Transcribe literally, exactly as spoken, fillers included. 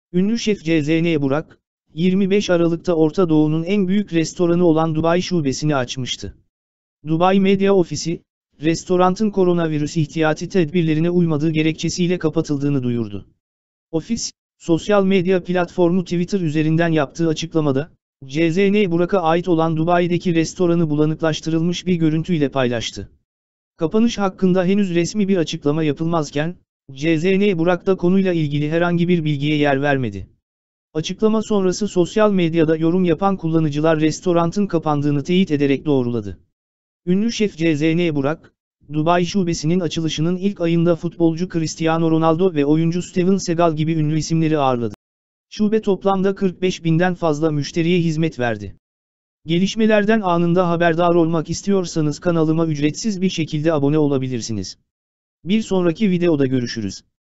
Ünlü şef C Z N Burak, yirmi beş Aralık'ta Orta Doğu'nun en büyük restoranı olan Dubai şubesini açmıştı. Dubai Medya Ofisi, restoranın koronavirüs ihtiyati tedbirlerine uymadığı gerekçesiyle kapatıldığını duyurdu. Ofis, sosyal medya platformu Twitter üzerinden yaptığı açıklamada, C Z N Burak'a ait olan Dubai'deki restoranı bulanıklaştırılmış bir görüntüyle paylaştı. Kapanış hakkında henüz resmi bir açıklama yapılmazken, C Z N Burak da konuyla ilgili herhangi bir bilgiye yer vermedi. Açıklama sonrası sosyal medyada yorum yapan kullanıcılar restoranın kapandığını teyit ederek doğruladı. Ünlü şef C Z N Burak, Dubai şubesinin açılışının ilk ayında futbolcu Cristiano Ronaldo ve oyuncu Steven Seagal gibi ünlü isimleri ağırladı. Şube toplamda kırk beş binden fazla müşteriye hizmet verdi. Gelişmelerden anında haberdar olmak istiyorsanız kanalıma ücretsiz bir şekilde abone olabilirsiniz. Bir sonraki videoda görüşürüz.